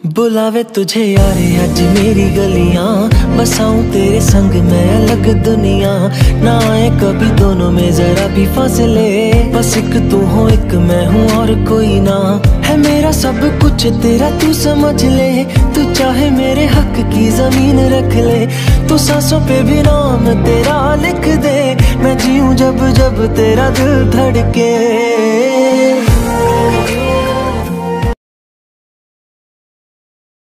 बुलावे तुझे यारे आज मेरी गलियां, बसाऊं तेरे संग मैं अलग दुनिया। ना आए कभी दोनों में जरा भी फासले, बस एक तू हो एक मैं हूँ और कोई ना। है मेरा सब कुछ तेरा तू समझ ले, तू चाहे मेरे हक की जमीन रख ले। तू सांसों पे भी नाम तेरा लिख दे, मैं जीऊं जब जब तेरा दिल धड़के।